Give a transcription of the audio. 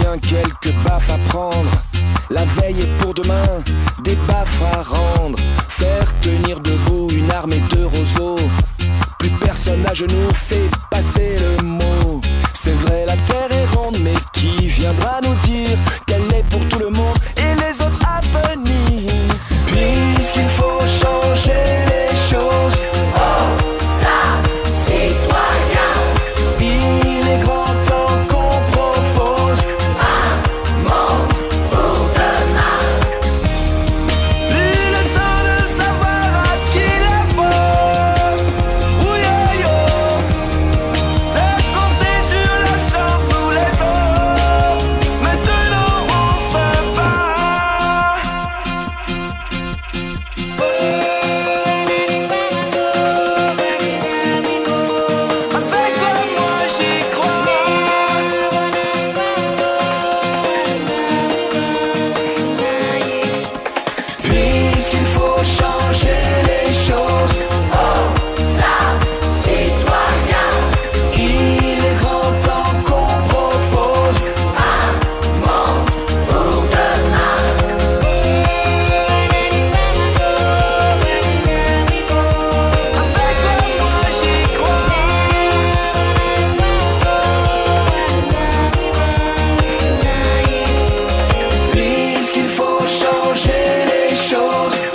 bien quelques baffes à prendre. La veille est pour demain, des baffes à rendre. Faire tenir debout une armée de roseaux. Plus personne à genoux fait passer le mot. C'est vrai, la terre est ronde, mais qui viendra nous dire qu'elle est pour tout le monde et les autres à venir? Puisqu'il faut changer les choses, Oh, ça, citoyen, il est grand temps qu'on propose un monde pour demain. plus le temps de savoir à qui la faute. Ouyo-yo, de compter sur la chance ou les autres. Maintenant on se bat. Avec toi moi j'y crois. Puisqu'il faut changer les choses, Oh, ça, citoyen, il est grand temps qu'on propose un monde pour demain. avec toi moi j'y crois. Puisqu'il faut changer les choses,